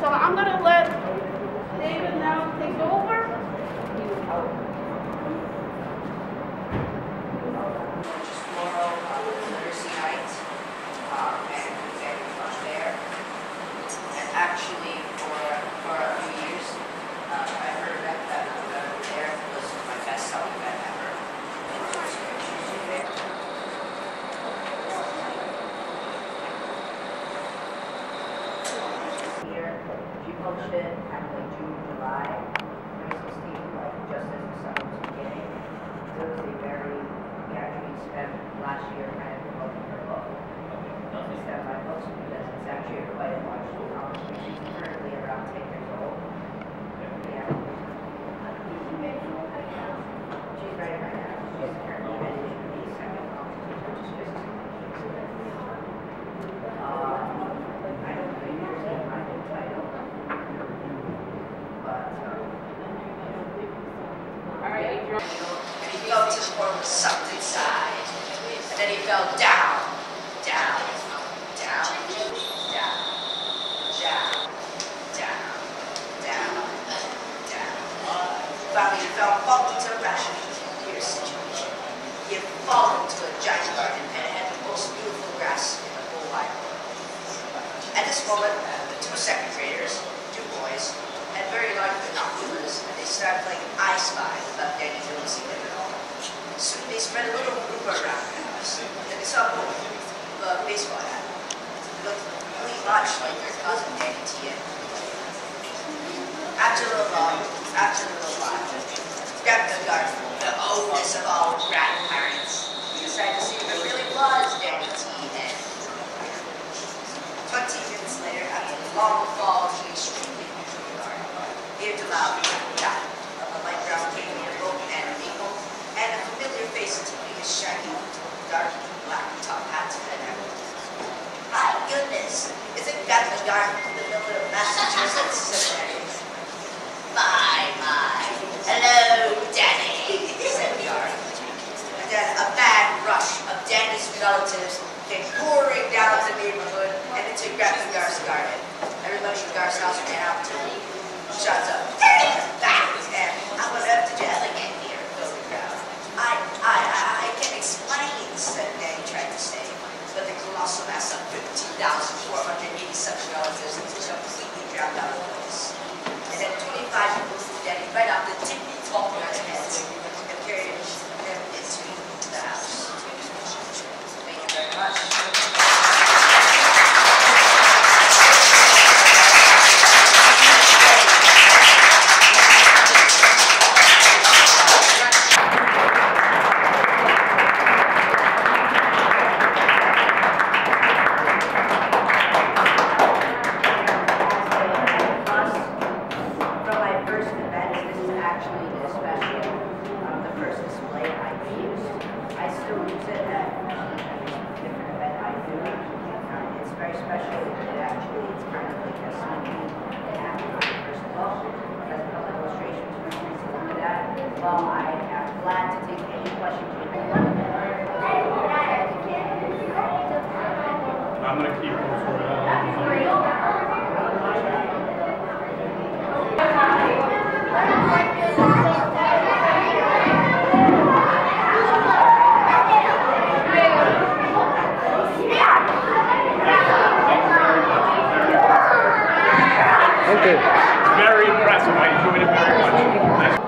So I'm going to let David now take over. Just tomorrow, Thursday night, and very fun there. And actually, for a few years, I heard that there was my best-selling event ever. Here, she published it kind of like June, July 2016, like just as the summer was beginning. So it was a very, we actually spent last year kind of promoting her book instead of my books because it's actually quite a large accomplishment. She's currently around 10 years old. Yeah. She's writing right now. She's currently editing the second novel, which is just I don't think there's a final title, but All right, Adrian. and he fell to the floor with sucked inside, and then he fell down, down, down, down, down, down, down, down. Finally, he fell into a rational situation. He had fallen into a giant garden and it had the most beautiful grass in the whole wide world. At this moment, the two second graders, two boys, had very large binoculars and they started playing I Spy without Danny noticing them at all. Soon they spread a little rumor around the house that they saw a boy with a baseball hat. He looked really much like their cousin Danny T. After a little while, grabbed the garden, the oldest of all grandparents. We decided to see if it really was Danny T. 20 minutes later, after the long fall, he extremely usually garden. He heard a loud tap of a light brown cane boat and a maple, and a familiar face tipping his shaggy, dark black top hat to the head. My goodness, isn't that the garden in the middle of Massachusetts? My. Hello, Danny, said the garden. And then a mad rush of Danny's relatives came pouring down the neighborhood and into Grandpa's garden. Everybody in Gar's house ran out to me. Shuts up. Back! And I went up to ever get here, filled the crowd. I can explain, said Danny tried to say, but the colossal mass of 15,487 relatives completely drowned out of voice. And then 25 people threw Danny right off the tippy top of his head and carried him into the house. Thank you very much. Well, I am glad to take any questions you have. I'm going to keep those for Okay. It's very impressive. I enjoyed it very much.